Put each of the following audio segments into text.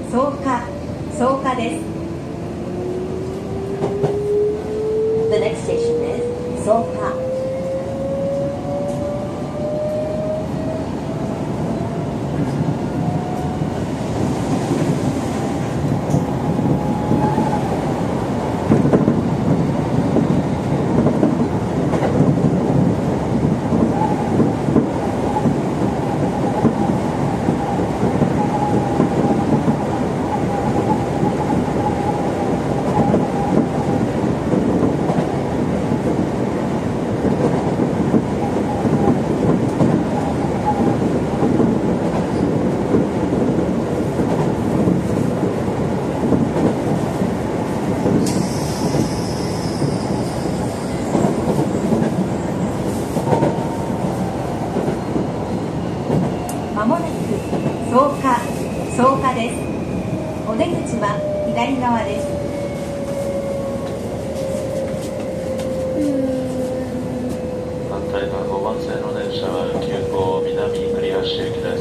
草加です。 The next station is Soka. まもなく草加です。お出口は左側です。 反対側5番線の電車は急行南栗橋行きです。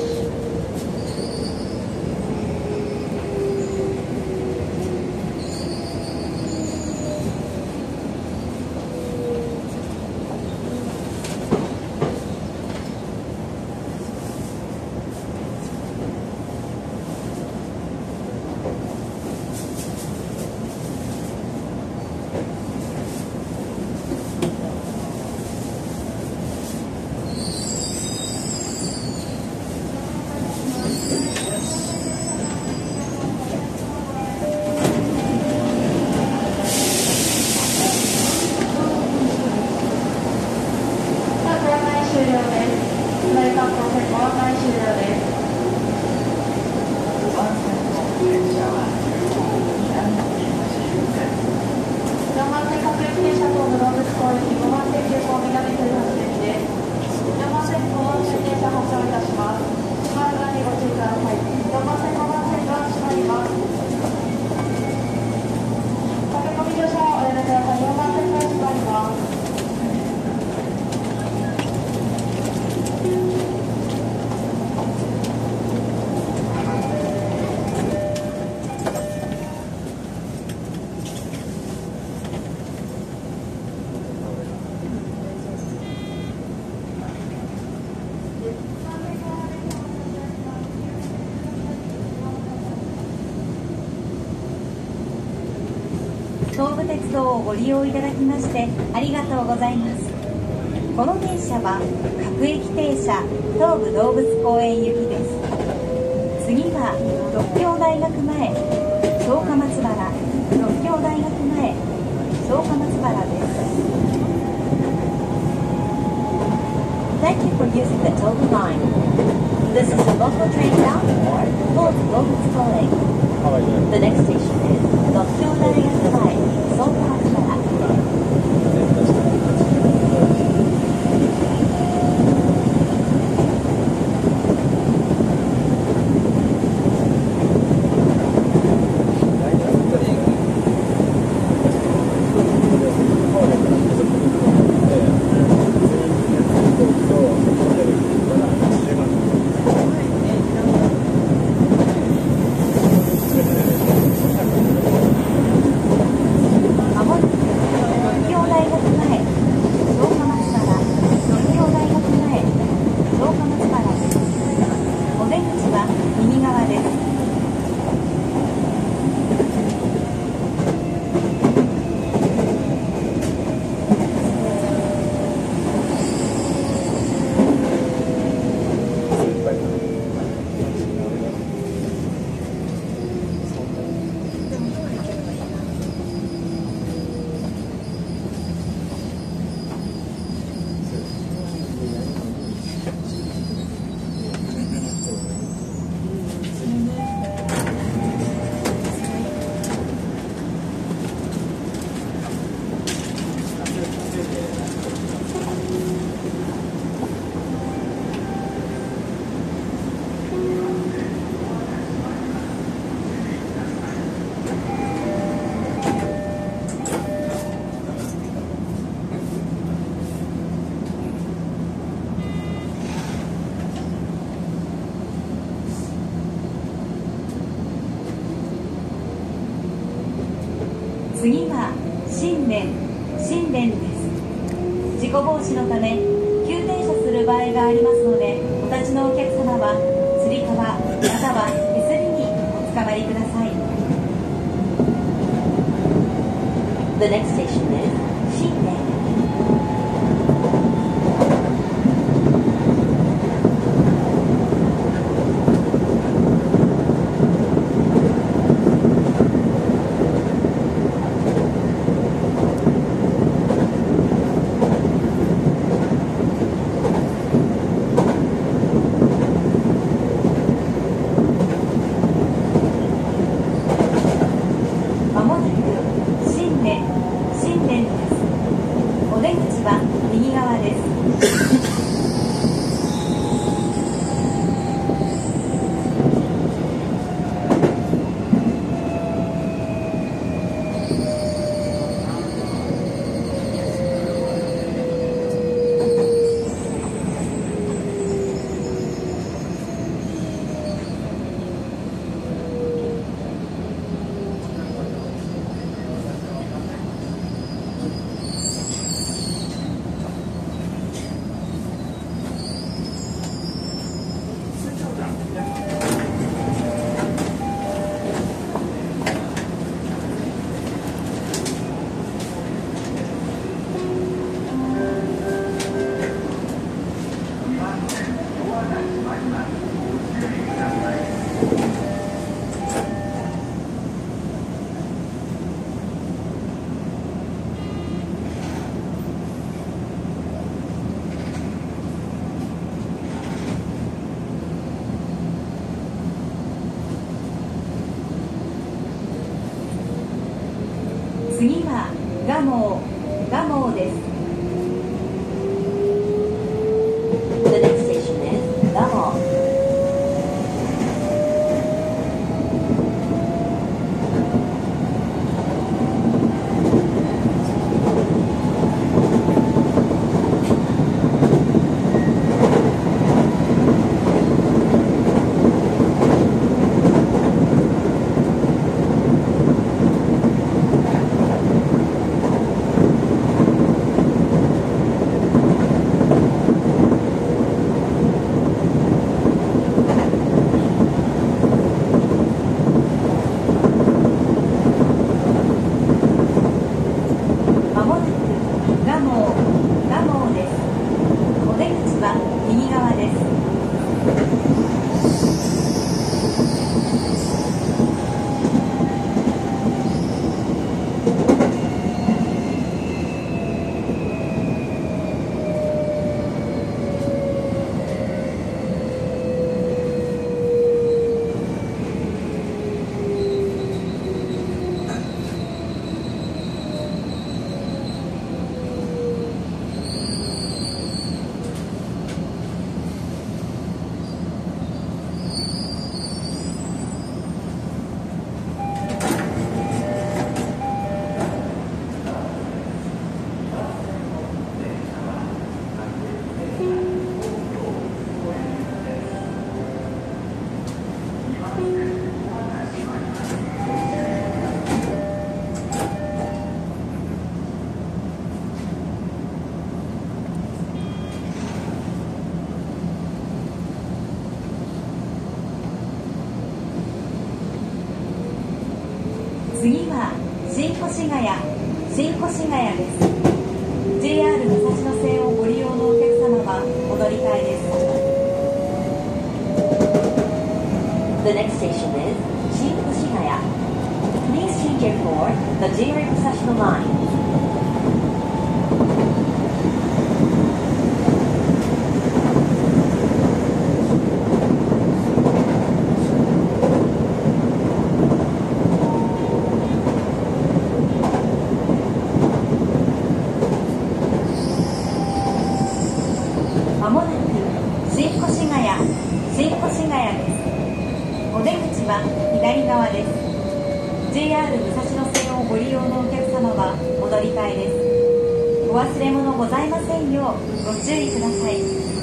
東武鉄道をご利用いただきましてありがとうございます。この電車は各駅停車東武動物公園行きです。次は獨協大学前草加松原、独協大学前草加松原です。 Thank you for using the Tobu line. This is a local train bound for Dobutsukoi. The next station is Dokkyo Daigaku Mae, Soka Matsubara. まもなく新田です。事故防止のため急停車する場合がありますので、お立ちのお客様はつり革または手すりにおつかまりください。 The next station is 新田。 次は蒲生です。 The next station is 蒲生。 次は新越谷です。 JR 武蔵野線をご利用のお客様はお乗り換えです。 The next station is 新越谷。 Please change your for the JR 武蔵野line. JR 武蔵野線をご利用のお客様はお乗り換えです。お忘れ物ございませんようご注意ください。